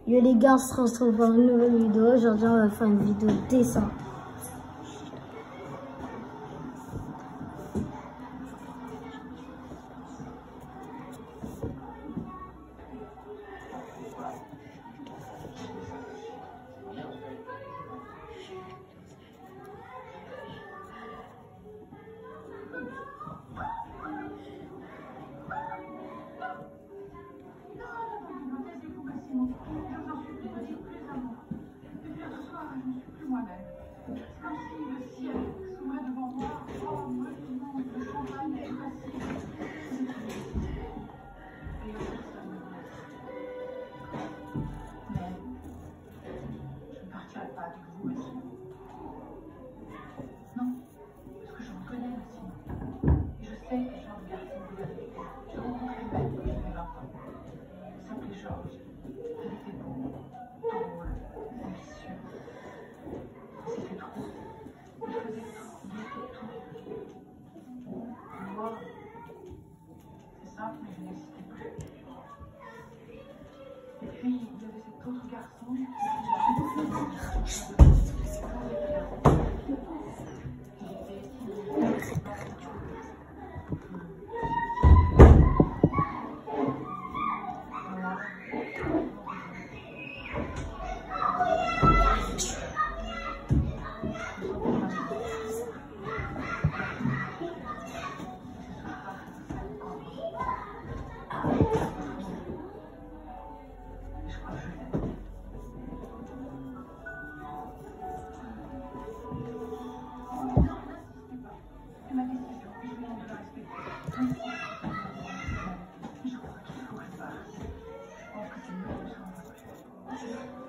Yo les gars, on se retrouve pour une nouvelle vidéo. Aujourd'hui, on va faire une vidéo dessin. Et puis, il y avait cet autre garçon qui je crois qu'il faut que je parte. Je pense que c'est mieux de changer.